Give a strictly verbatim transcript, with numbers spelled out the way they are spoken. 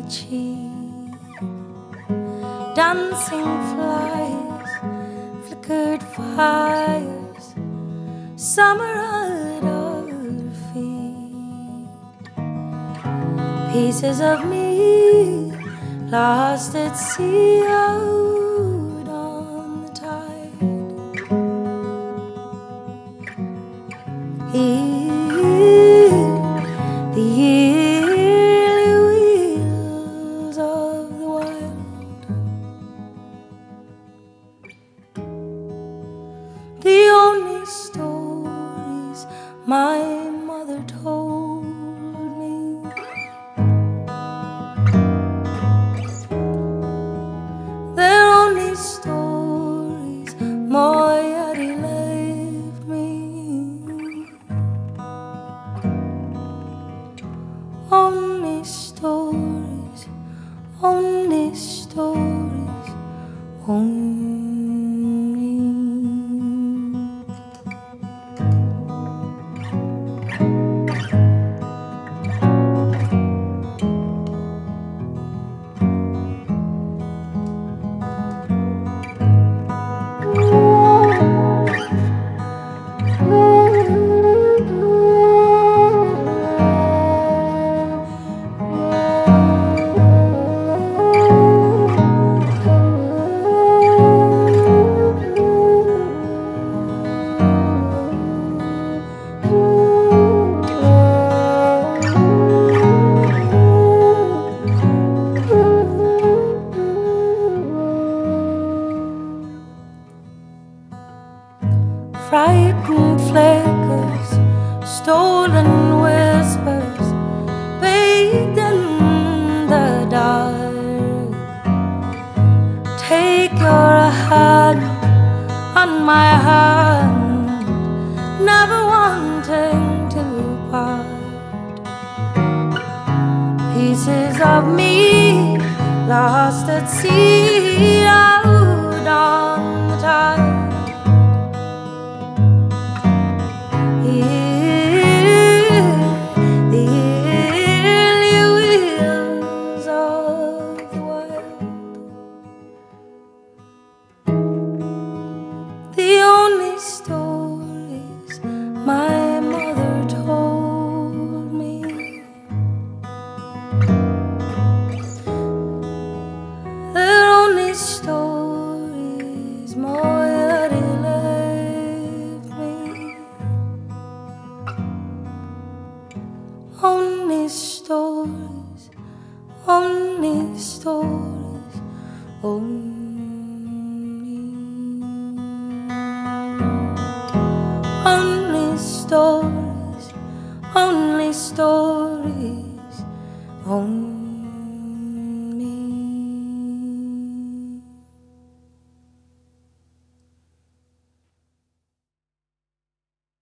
cheek. Dancing flies, flickered fires, summer at our feet. Pieces of me lost at sea out on the tide. Here, the yearly wheels of the wild, the only stories my mother told me. They're only stories my daddy left me. Only stories, only stories, only. Frightened flickers, stolen whispers, bathed in the dark. Take your hand on my hand, never wanting to part. Pieces of me lost at sea out on the tide. The only stories my mother told me. They're only stories my daddy left me. Only stories, only stories, only. Only stories, only stories, only.